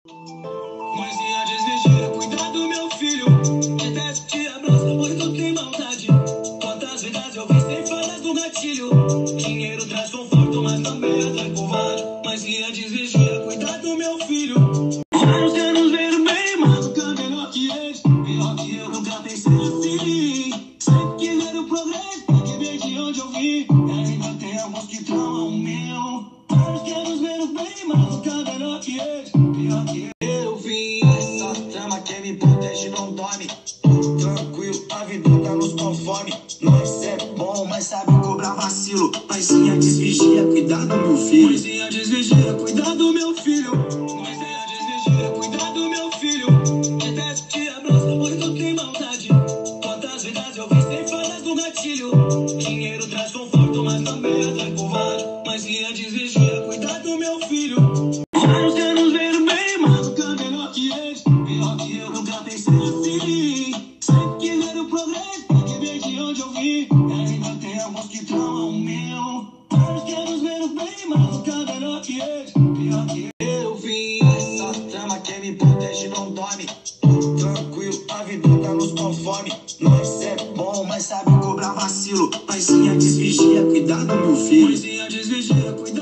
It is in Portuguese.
Mãezinha desvigia, cuidar do meu filho. Deteste, te abraça, pois não tem maldade. Quantas vidas eu vi sem falas do gatilho. Dinheiro traz conforto, mas também atrai covarde. Mãezinha desvigia, cuidar do meu filho. Vários anos vendo bem, mas nunca melhor que eles. Pior que eu nunca pensei assim. Sempre quiser o progresso, porque bem de onde eu vim. E ainda tem alguns que tramam o meu. Vários anos vendo bem, mas nunca melhor que eles. Pior que eu vim. Essa trama que me protege não dorme. Tranquilo, a vida tá nos conforme. Nós é bom, mas sabe cobrar vacilo. Mãezinha desvigia, cuidar do meu filho. Mãezinha desvigia, cuidar do meu filho. Mãezinha desvigia, cuidar do meu filho. Deteste, te abraça, pois não tem maldade. Quantas vidas eu vi sem falas do gatilho. Dinheiro traz conforto, mas também atrai covarde. Mãezinha desvigia, cuidar do meu filho. Vários anos vendo bem, mas nunca melhor que eles. Pior que eu nunca pensei assim. Sempre quiser o progresso, porque bem de onde eu vim. E ainda tem alguns que tramam o meu. Vários anos vendo bem, mas nunca melhor que eles. Pior que eu vim. Essa trama que me protege não dorme. Tranquilo, a vida tá nos conforme. Nós é bom, mas sabe cobrar vacilo. Mãezinha desvigia, cuidar do meu filho. Mãezinha desvigia, cuidar